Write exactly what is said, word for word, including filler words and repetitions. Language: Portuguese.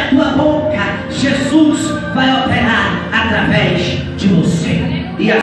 a tua boca, Jesus vai operar através de você.